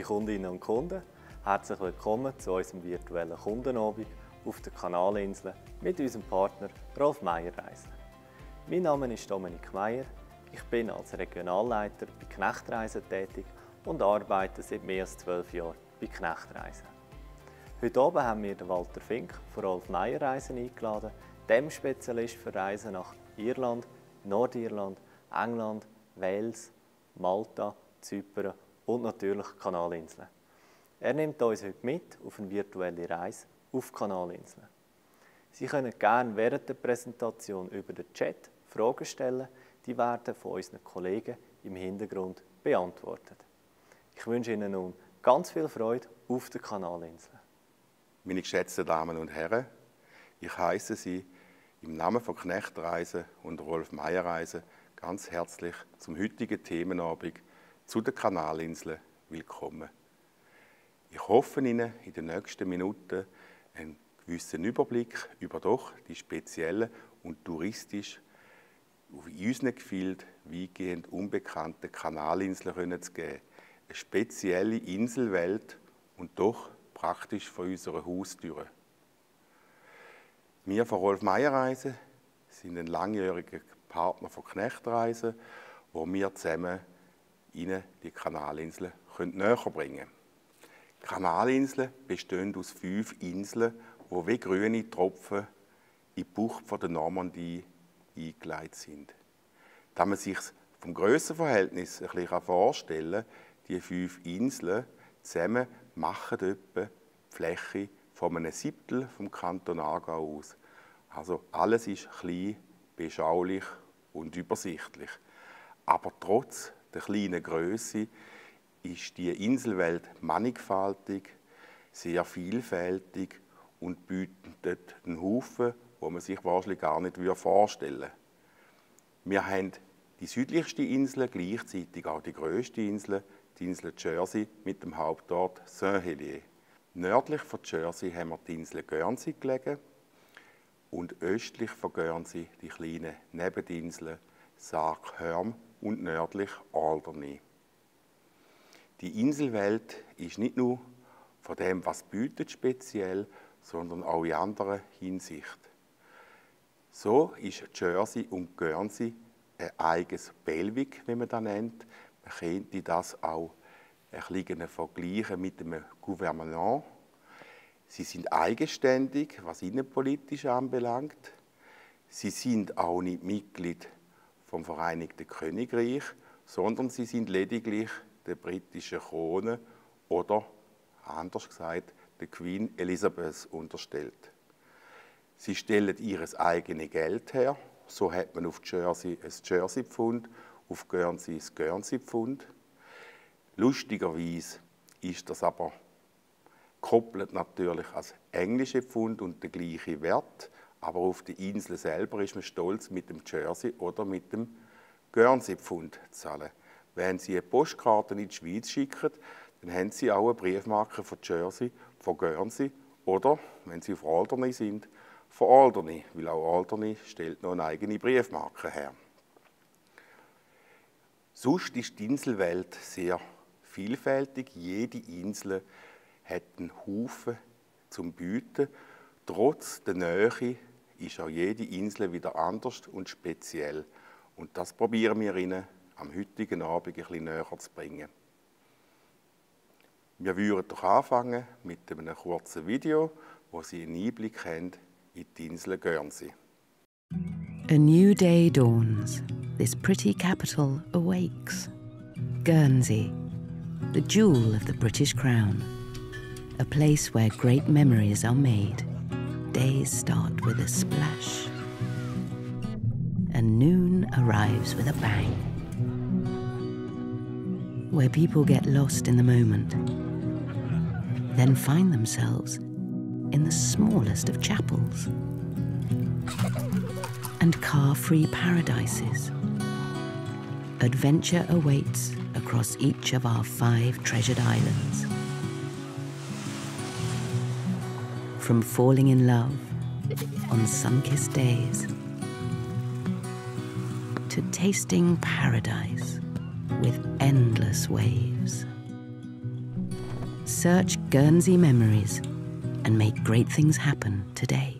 Kundinnen und Kunden, herzlich willkommen zu unserem virtuellen Kundenabend auf der Kanalinsel mit unserem Partner Rolf Meier Reisen. Mein Name ist Dominik Meier, ich bin als Regionalleiter bei Knecht Reisen tätig und arbeite seit mehr als 12 Jahren bei Knecht Reisen. Heute Abend haben wir den Walter Fink von Rolf Meier Reisen eingeladen, dem Spezialist für Reisen nach Irland, Nordirland, England, Wales, Malta, Zypern und natürlich Kanalinseln. Er nimmt uns heute mit auf eine virtuelle Reise auf Kanalinseln. Sie können gerne während der Präsentation über den Chat Fragen stellen, die werden von unseren Kollegen im Hintergrund beantwortet. Ich wünsche Ihnen nun ganz viel Freude auf der Kanalinsel. Meine geschätzten Damen und Herren, ich heiße Sie im Namen von Knecht Reisen und Rolf Meier Reisen ganz herzlich zum heutigen Themenabend zu den Kanalinseln willkommen. Ich hoffe Ihnen in den nächsten Minuten einen gewissen Überblick über doch die speziellen und touristisch in unseren Gefilden weitgehend unbekannten Kanalinseln zu geben. Eine spezielle Inselwelt und doch praktisch vor unserer Haustür. Wir von Rolf Meier Reisen sind ein langjähriger Partner von Knecht Reisen, wo wir zusammen Ihnen die Kanalinseln näher bringen können. Die Kanalinseln bestehen aus 5 Inseln, die wie grüne Tropfen in die Bucht der Normandie eingeleitet sind. Da man sich vom Grössenverhältnis ein bisschen vorstellen kann, die 5 Inseln zusammen machen etwa die Fläche von einem Siebtel vom Kanton Aargau aus. Also alles ist klein, beschaulich und übersichtlich. Aber trotz der kleinen Größe ist die Inselwelt mannigfaltig, sehr vielfältig und bietet einen Haufen, wo man sich wahrscheinlich gar nicht vorstellen würde. Wir haben die südlichste Insel, gleichzeitig auch die grösste Insel, die Insel Jersey mit dem Hauptort Saint-Hélier. Nördlich von Jersey haben wir die Insel Guernsey gelegen und östlich von Guernsey die kleinen Nebeninseln Sark-Herm und nördlich Alderney. Die Inselwelt ist nicht nur von dem, was bietet, speziell, sondern auch in anderer Hinsicht. So ist Jersey und Guernsey ein eigenes Belwick, wie man das nennt. Man könnte das auch ein bisschen vergleichen mit einem Gouvernement. Sie sind eigenständig, was innenpolitisch anbelangt. Sie sind auch nicht Mitglied vom Vereinigten Königreich, sondern sie sind lediglich der britischen Krone oder, anders gesagt, der Queen Elizabeth unterstellt. Sie stellen ihr eigenes Geld her. So hat man auf Jersey ein Jersey-Pfund, auf Guernsey ein Guernsey-Pfund. Lustigerweise ist das aber gekoppelt natürlich als englische Pfund und der gleiche Wert, aber auf der Insel selber ist man stolz, mit dem Jersey oder mit dem Guernsey-Pfund zu zahlen. Wenn Sie eine Postkarte in die Schweiz schicken, dann haben Sie auch eine Briefmarke von Jersey, von Guernsey oder, wenn Sie auf Alderney sind, von Alderney, weil auch Alderney stellt noch eine eigene Briefmarke her. Sonst ist die Inselwelt sehr vielfältig. Jede Insel hat einen Haufen zum Bieten. Trotz der Nähe ist auch jede Insel wieder anders und speziell. Und das probieren wir Ihnen am heutigen Abend ein bisschen näher zu bringen. Wir würden doch anfangen mit einem kurzen Video, wo Sie einen Einblick haben in die Insel Guernsey. A new day dawns. This pretty capital awakes. Guernsey, the jewel of the British crown. A place where great memories are made. Days start with a splash. And noon arrives with a bang. Where people get lost in the moment. Then find themselves in the smallest of chapels. And car-free paradises. Adventure awaits across each of our 5 treasured islands. From falling in love on sun-kissed days to tasting paradise with endless waves. Search Guernsey memories and make great things happen today.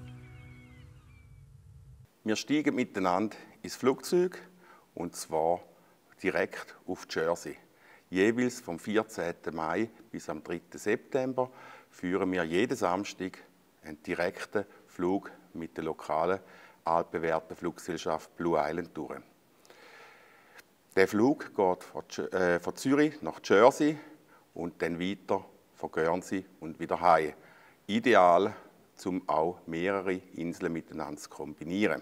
Wir steigen miteinander ins Flugzeug, und zwar direkt auf Jersey. Jeweils vom 14. Mai bis am 3. September führen wir jeden Samstag einen direkten Flug mit der lokalen altbewährten Fluggesellschaft Blue Island durch. Der Flug geht von Zürich nach Jersey und dann weiter von Guernsey und wieder heim. Ideal, um auch mehrere Inseln miteinander zu kombinieren.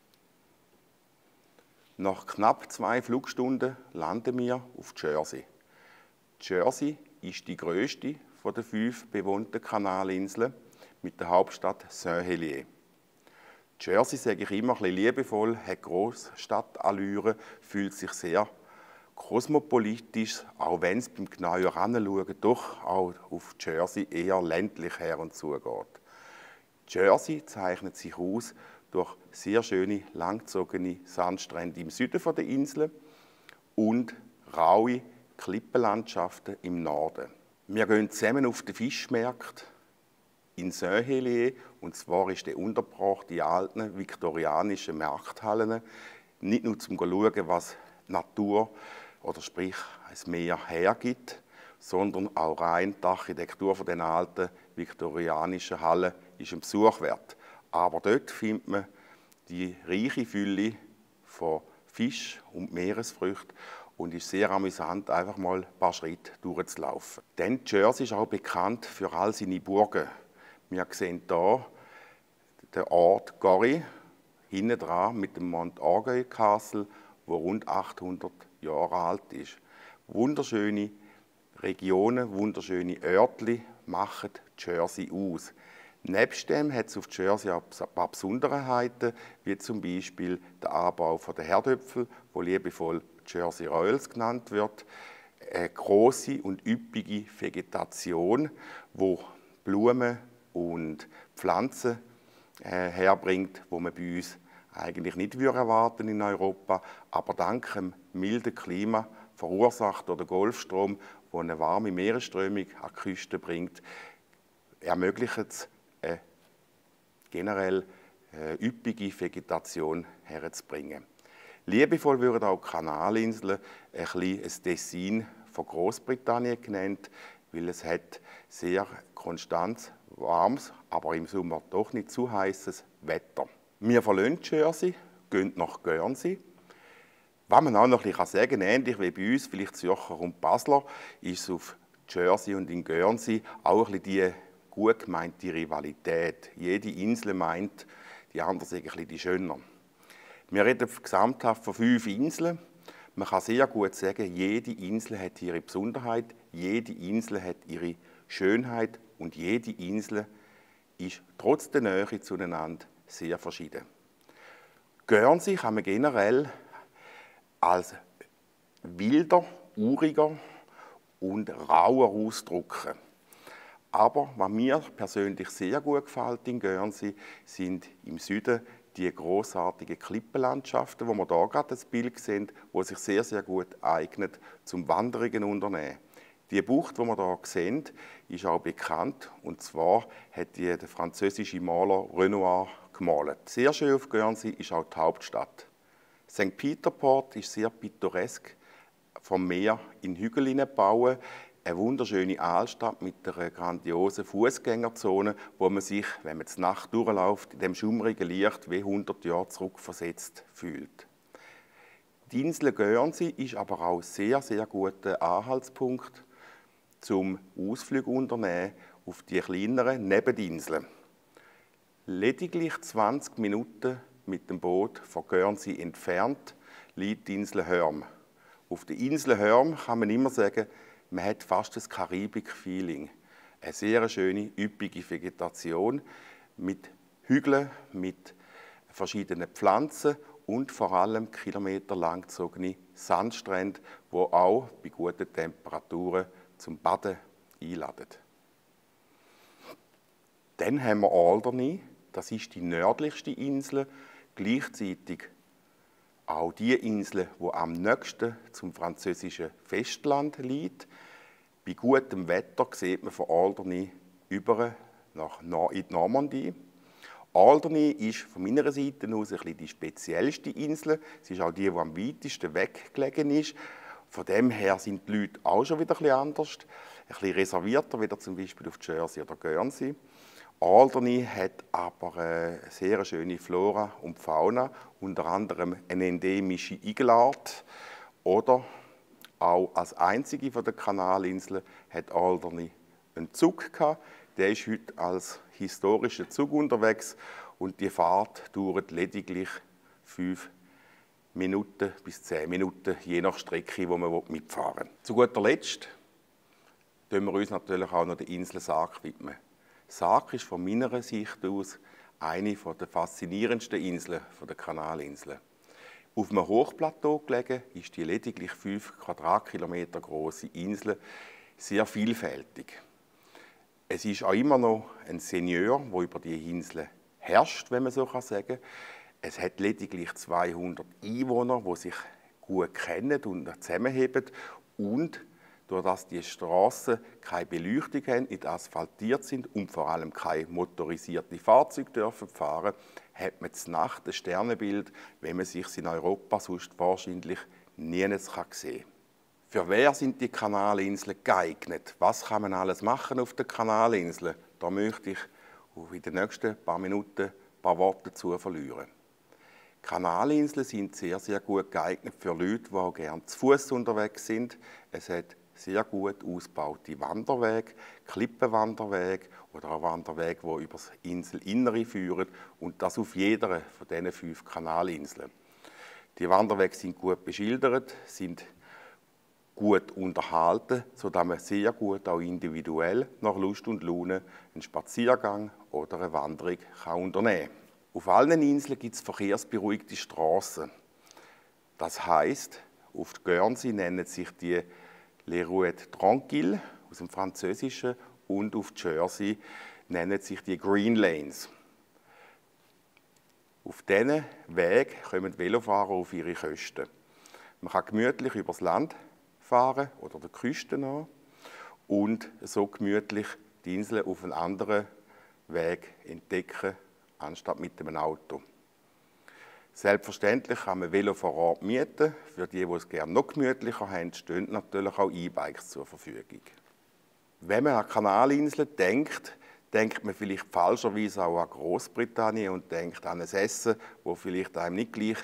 Nach knapp 2 Flugstunden landen wir auf Jersey. Jersey ist die grösste von den 5 bewohnten Kanalinseln mit der Hauptstadt Saint-Hélier. Jersey, sage ich immer ein bisschen liebevoll, hat Grossstadtallüre, fühlt sich sehr kosmopolitisch, auch wenn es beim genauen Hinschauen doch auch auf Jersey eher ländlich her und zu geht. Jersey zeichnet sich aus durch sehr schöne, langgezogene Sandstrände im Süden der Insel und raue Klippenlandschaften im Norden. Wir gehen zusammen auf den Fischmarkt in Saint-Hélier, und zwar ist der untergebracht in alten viktorianischen Markthallen, nicht nur zum schauen, was Natur oder sprich ein Meer hergibt, sondern auch rein die Architektur von den alten viktorianischen Hallen ist ein Besuch wert. Aber dort findet man die reiche Fülle von Fisch und Meeresfrüchten und ist sehr amüsant, einfach mal ein paar Schritte durchzulaufen. Denn Jersey ist auch bekannt für all seine Burgen. Wir sehen hier den Ort Gorey, hinten dran mit dem Mont Orgueil Castle, wo rund 800 Jahre alt ist. Wunderschöne Regionen, wunderschöne Örtli machen Jersey aus. Nebst dem hat es auf Jersey auch ein paar Besonderheiten, wie zum Beispiel der Anbau der Herdöpfel, wo liebevoll Jersey Royals genannt wird. Eine grosse und üppige Vegetation, wo Blumen und Pflanzen herbringt, wo man bei uns eigentlich nicht erwarten in Europa, aber dank dem milden Klima verursacht durch den Golfstrom, der eine warme Meeresströmung an die Küste bringt, ermöglicht es generell üppige Vegetation herzubringen. Liebevoll würden auch die Kanalinseln ein Tessin von Großbritannien genannt, weil es hat sehr konstant warmes, aber im Sommer doch nicht zu heißes Wetter. Wir verlassen Jersey, gehen nach Guernsey. Was man auch noch ein bisschen sagen kann, ähnlich wie bei uns, vielleicht Zürcher und Basler, ist es auf Jersey und in Guernsey auch ein bisschen die gut gemeinte Rivalität. Jede Insel meint, die andere sei ein bisschen die schöner. Wir reden gesamthaft von 5 Inseln. Man kann sehr gut sagen, jede Insel hat ihre Besonderheit, jede Insel hat ihre Schönheit und jede Insel ist trotz der Nähe zueinander sehr verschieden. Guernsey kann man generell als wilder, uriger und rauer ausdrücken. Aber was mir persönlich sehr gut gefällt in Guernsey, sind im Süden die grossartigen Klippenlandschaften, wo wir hier gerade das Bild sehen, wo sich sehr, sehr gut eignet zum Wanderungen unternehmen. Die Bucht, die wir hier sehen, ist auch bekannt, und zwar hat die der französische Maler Renoir gemalt. Sehr schön auf Guernsey ist auch die Hauptstadt. St. Peter Port ist sehr pittoresk, vom Meer in Hügel hineingebaut. Eine wunderschöne Altstadt mit einer grandiosen Fußgängerzone, wo man sich, wenn man die Nacht durchläuft, in dem schummrigen Licht wie 100 Jahre zurückversetzt fühlt. Die Insel Guernsey ist aber auch ein sehr, sehr guter Anhaltspunkt zum Ausflug unternehmen auf die kleineren Nebeninseln. Lediglich 20 Minuten mit dem Boot von Guernsey entfernt liegt die Insel Herm. Auf der Insel Herm kann man immer sagen, man hat fast das Karibik-Feeling. Eine sehr schöne, üppige Vegetation mit Hügeln, mit verschiedenen Pflanzen und vor allem kilometerlang gezogene Sandstrände, die auch bei guten Temperaturen zum Baden einladen. Dann haben wir Alderney, das ist die nördlichste Insel, gleichzeitig auch die Insel, die am nächsten zum französischen Festland liegt. Bei gutem Wetter sieht man von Alderney über in die Normandie. Alderney ist von meiner Seite aus ein bisschen die speziellste Insel. Es ist auch die am weitesten weggelegen ist. Von dem her sind die Leute auch schon wieder ein bisschen anders. Ein bisschen reservierter, wie zum Beispiel auf Jersey oder Guernsey. Alderney hat aber eine sehr schöne Flora und Fauna, unter anderem eine endemische Igelart. Oder auch als einzige von den Kanalinseln hat Alderney einen Zug gehabt. Der ist heute als historischer Zug unterwegs und die Fahrt dauert lediglich 5 Minuten bis 10 Minuten, je nach Strecke, die man mitfahren will. Zu guter Letzt widmen wir uns natürlich auch noch der Insel Sark widmen. Sark ist von meiner Sicht aus eine der faszinierendsten Inseln der Kanalinseln. Auf einem Hochplateau gelegen ist die lediglich 5 Quadratkilometer große Insel sehr vielfältig. Es ist auch immer noch ein Seigneur, der über die Insel herrscht, wenn man so sagen kann. Es hat lediglich 200 Einwohner, die sich gut kennen und zusammenheben. Und dadurch, dass die Straßen keine Beleuchtung haben, nicht asphaltiert sind und vor allem keine motorisierten Fahrzeuge dürfen fahren, hat man zur Nacht ein Sternenbild, wenn man sich in Europa sonst wahrscheinlich nirgends sehen kann. Für wer sind die Kanalinseln geeignet? Was kann man alles machen auf den Kanalinseln? Da möchte ich in den nächsten paar Minuten ein paar Worte dazu verlieren. Kanalinseln sind sehr, sehr gut geeignet für Leute, die auch gerne zu Fuß unterwegs sind. Es hat sehr gut ausgebaute Wanderwege, Klippenwanderwege oder auch Wanderwege, die über das Inselinnere führen und das auf jeder von diesen 5 Kanalinseln. Die Wanderwege sind gut beschildert, sind gut unterhalten, sodass man sehr gut auch individuell nach Lust und Laune einen Spaziergang oder eine Wanderung unternehmen kann. Auf allen Inseln gibt es verkehrsberuhigte Straßen. Das heisst, auf Guernsey nennen sich die Les Rouettes Tranquilles aus dem Französischen und auf Jersey nennen sich die Green Lanes. Auf diesen Weg kommen Velofahrer auf ihre Kosten. Man kann gemütlich übers Land fahren oder der Küste nach und so gemütlich die Insel auf einem anderen Weg entdecken, anstatt mit einem Auto. Selbstverständlich kann man Velo vor Ort mieten. Für die es gerne noch gemütlicher haben, stehen natürlich auch E-Bikes zur Verfügung. Wenn man an Kanalinseln denkt, denkt man vielleicht falscherweise auch an Großbritannien und denkt an ein Essen, das vielleicht einem nicht gleich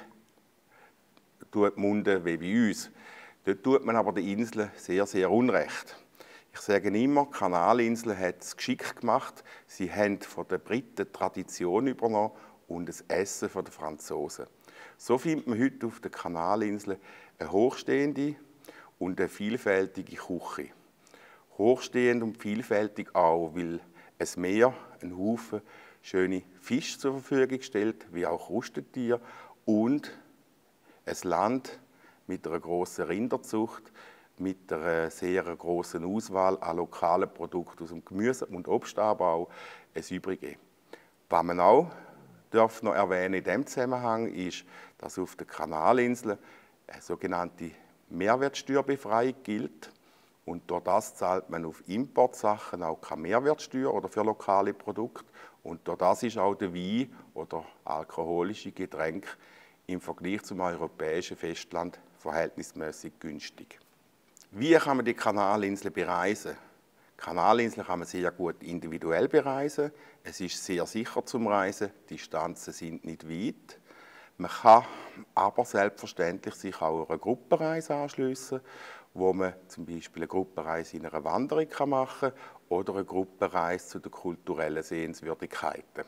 munden wie bei uns. Dort tut man aber den Inseln sehr, sehr unrecht. Ich sage immer, die Kanalinsel hat es geschickt gemacht. Sie haben von den Briten Tradition übernommen und das Essen von den Franzosen. So findet man heute auf den Kanalinseln eine hochstehende und eine vielfältige Küche. Hochstehend und vielfältig auch, weil ein Meer einen Haufen schöne Fische zur Verfügung stellt, wie auch Krustentiere, und ein Land mit einer grossen Rinderzucht, mit einer sehr grossen Auswahl an lokalen Produkten aus dem Gemüse- und Obstanbau ein Übrige. Was man auch noch erwähnen in diesem Zusammenhang ist, dass auf den Kanalinseln eine sogenannte Mehrwertsteuerbefreiung gilt. Und durch das zahlt man auf Importsachen auch keine Mehrwertsteuer oder für lokale Produkte. Und durch das ist auch der Wein oder alkoholische Getränke im Vergleich zum europäischen Festland verhältnismäßig günstig. Wie kann man die Kanalinseln bereisen? Die Kanalinseln kann man sehr gut individuell bereisen. Es ist sehr sicher zum Reisen, die Distanzen sind nicht weit. Man kann aber selbstverständlich sich auch einer Gruppenreise anschliessen, wo man zum Beispiel eine Gruppenreise in einer Wanderung machen kann oder eine Gruppenreise zu den kulturellen Sehenswürdigkeiten.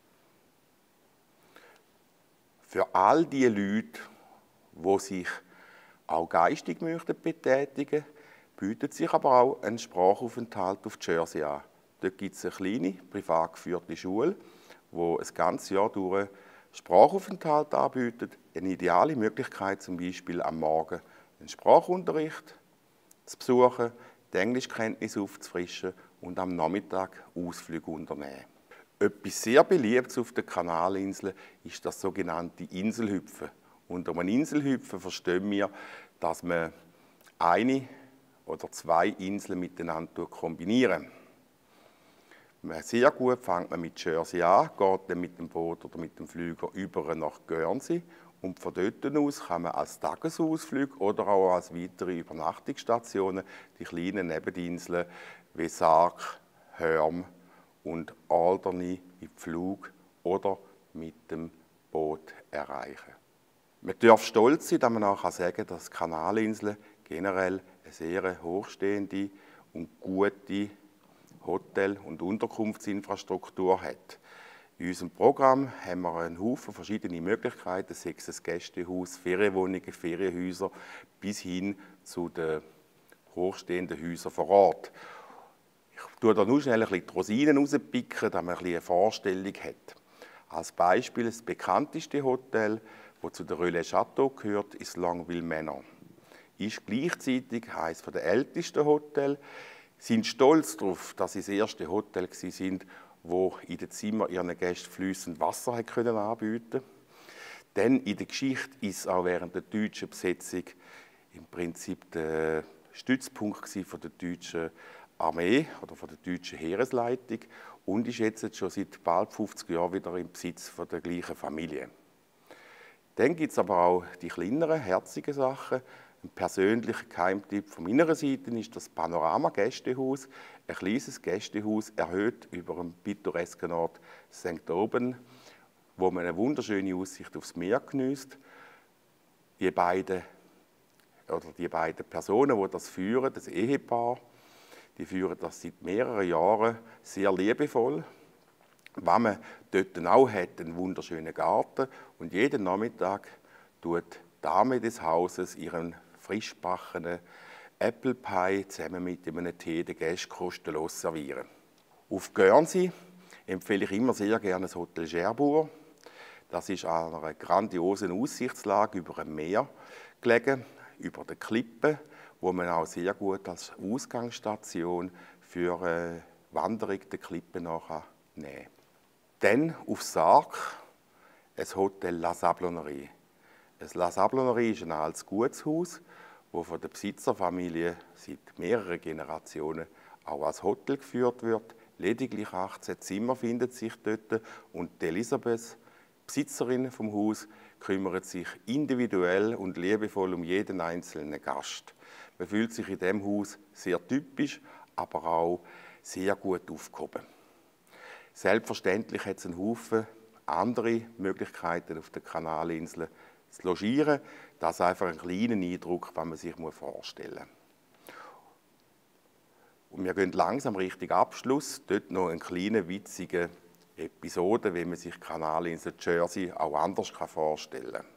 Für all die Leute, die sich auch geistig betätigen möchten, bietet sich aber auch ein Sprachaufenthalt auf Jersey an. Dort gibt es eine kleine, privat geführte Schule, die ein ganzes Jahr durch Sprachaufenthalt anbietet. Eine ideale Möglichkeit, zum Beispiel am Morgen einen Sprachunterricht zu besuchen, die Englischkenntnisse aufzufrischen und am Nachmittag Ausflüge unternehmen. Etwas sehr Beliebtes auf den Kanalinseln ist das sogenannte Inselhüpfen. Unter einem Inselhüpfen verstehen wir, dass man eine oder 2 Inseln miteinander kombinieren. Sehr gut fängt man mit Jersey an, geht dann mit dem Boot oder mit dem Flüger über nach Guernsey und von dort aus kann man als Tagesausflug oder auch als weitere Übernachtungsstationen die kleinen Nebeninseln wie Sark, Hörm und Alderney mit Flug oder mit dem Boot erreichen. Man darf stolz sein, dass man auch sagen kann, dass die Kanalinseln generell eine sehr hochstehende und gute Hotel- und Unterkunftsinfrastruktur hat. In unserem Programm haben wir einen Haufen verschiedene Möglichkeiten, sei es ein Gästehaus, Ferienwohnungen, Ferienhäuser, bis hin zu den hochstehenden Häusern vor Ort. Ich tue da nur schnell ein bisschen die Rosinen rauspicken, damit man ein bisschen eine Vorstellung hat. Als Beispiel das bekannteste Hotel, das zu der Relais Château gehört, ist Longueville Manor. Ist gleichzeitig eines der ältesten Hotels. Sind stolz darauf, dass sie das erste Hotel waren, das in den Zimmern ihren Gästen fließend Wasser anbieten konnte. Denn in der Geschichte ist es auch während der deutschen Besetzung im Prinzip der Stützpunkt von der deutschen Armee oder von der deutschen Heeresleitung und ist jetzt schon seit bald 50 Jahren wieder im Besitz von der gleichen Familie. Dann gibt es aber auch die kleineren, herzigen Sachen. Ein persönlicher Geheimtipp von meiner Seite ist das Panorama-Gästehaus. Ein kleines Gästehaus, erhöht über dem pittoresken Ort St. Auban, wo man eine wunderschöne Aussicht aufs Meer genießt. Die beiden Personen, die das führen, das Ehepaar, die führen das seit mehreren Jahren sehr liebevoll. Was man dort auch hat, einen wunderschönen Garten. Und jeden Nachmittag tut die Dame des Hauses ihren frisch gebackenen Apple Pie zusammen mit einem Tee den Gästen kostenlos servieren. Auf Guernsey empfehle ich immer sehr gerne das Hotel Cherbourg. Das ist an einer grandiosen Aussichtslage über ein Meer gelegen, über den Klippen, wo man auch sehr gut als Ausgangsstation für eine Wanderung der Klippen nachher nehmen kann. Dann auf Sark ein Hotel La Sablonnerie. Das La Sablonnerie ist ein altes Gutshaus, das von der Besitzerfamilie seit mehreren Generationen auch als Hotel geführt wird. Lediglich 18 Zimmer finden sich dort und Elisabeth, Besitzerin vom Haus, kümmert sich individuell und liebevoll um jeden einzelnen Gast. Man fühlt sich in diesem Haus sehr typisch, aber auch sehr gut aufgehoben. Selbstverständlich hat es einen Haufen andere Möglichkeiten auf den Kanalinseln zu logieren. Das ist einfach ein kleiner Eindruck, was man sich vorstellen muss. Und wir gehen langsam Richtung Abschluss. Dort noch eine kleine, witzige Episode, wie man sich die Kanalinsel Jersey auch anders vorstellen kann.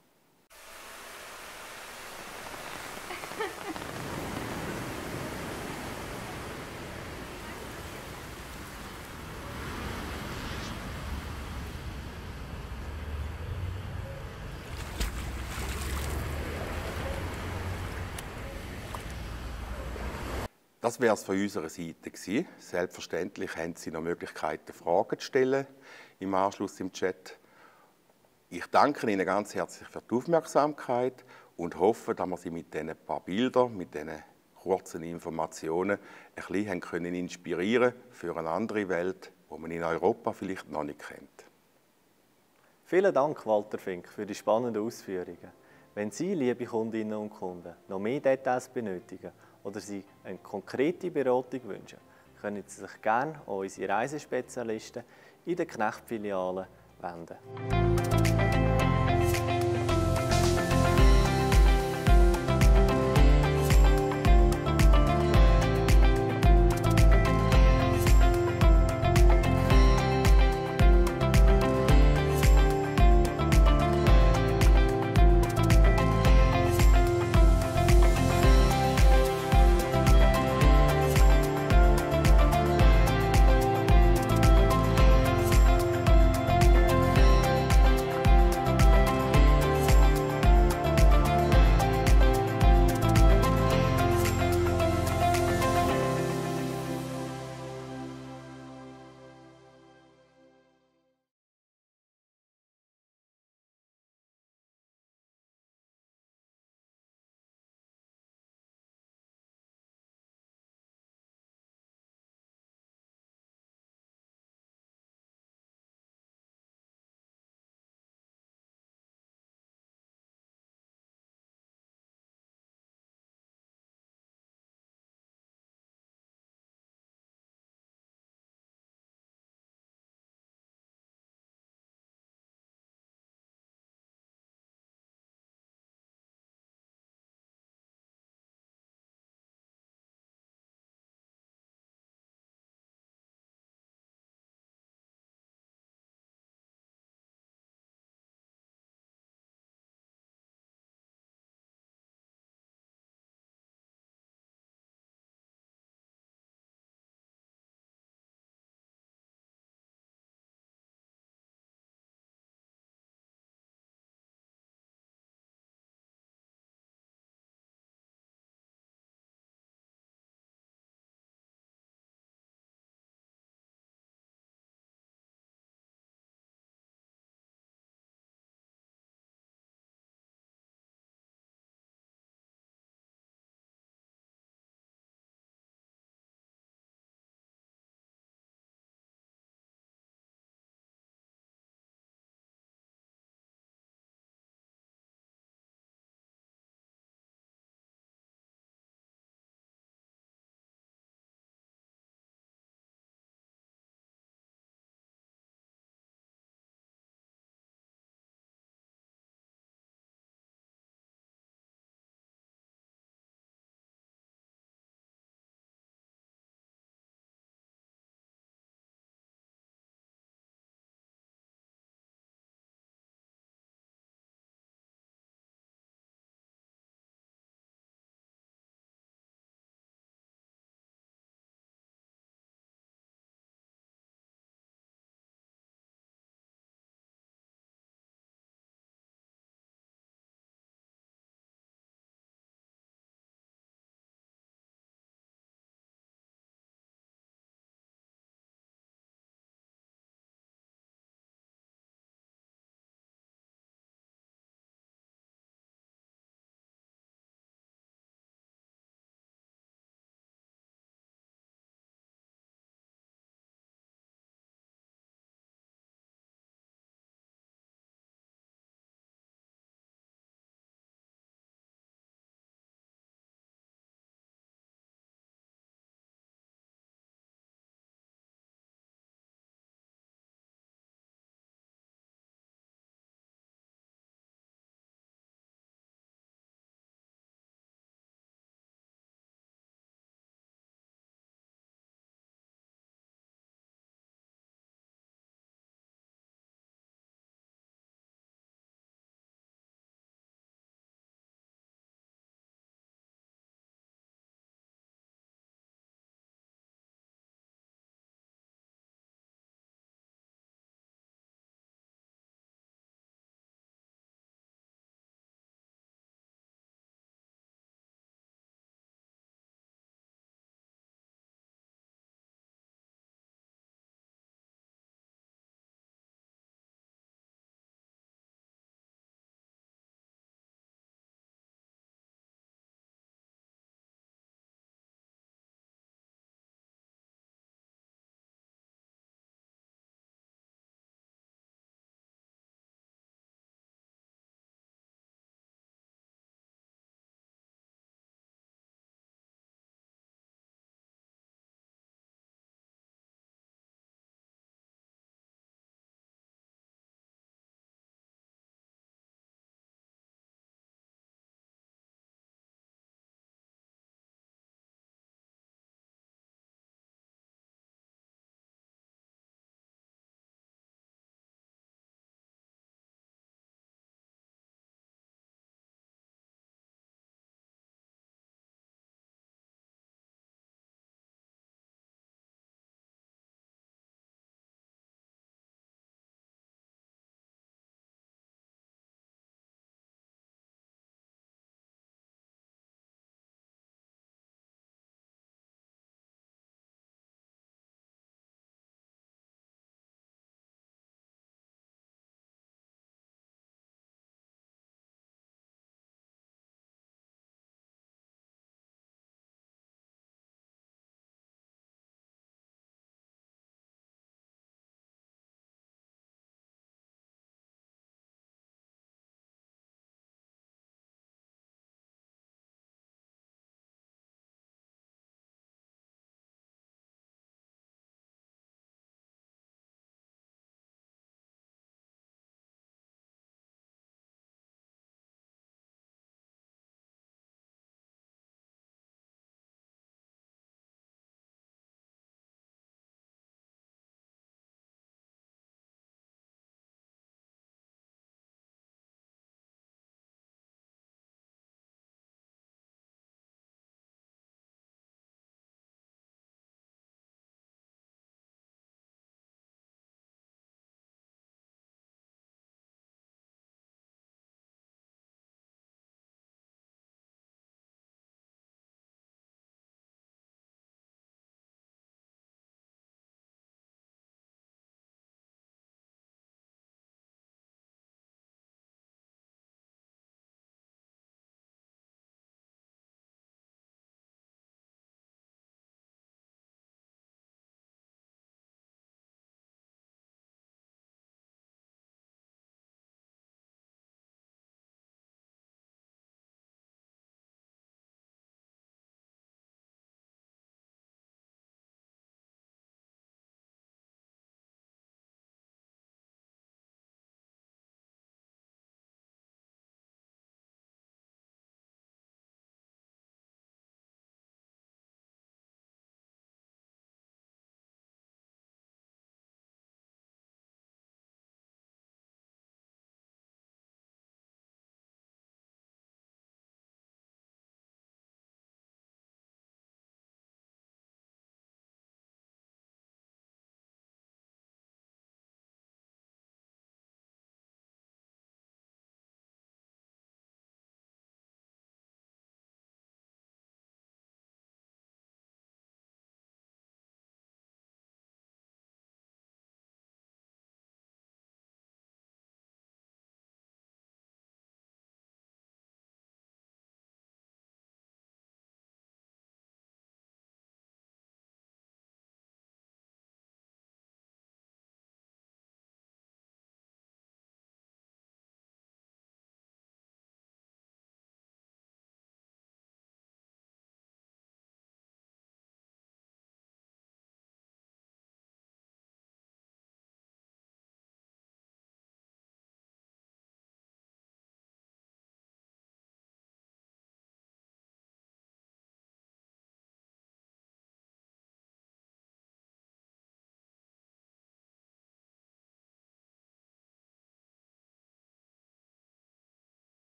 Das wäre es von unserer Seite gewesen. Selbstverständlich haben Sie noch Möglichkeiten, Fragen zu stellen im Anschluss im Chat. Ich danke Ihnen ganz herzlich für die Aufmerksamkeit und hoffe, dass wir Sie mit diesen paar Bildern, mit diesen kurzen Informationen ein bisschen inspirieren können für eine andere Welt, die man in Europa vielleicht noch nicht kennt. Vielen Dank, Walter Fink, für die spannenden Ausführungen. Wenn Sie, liebe Kundinnen und Kunden, noch mehr Details benötigen oder Sie eine konkrete Beratung wünschen, können Sie sich gerne an unsere Reisespezialisten in den Knecht-Filialen wenden.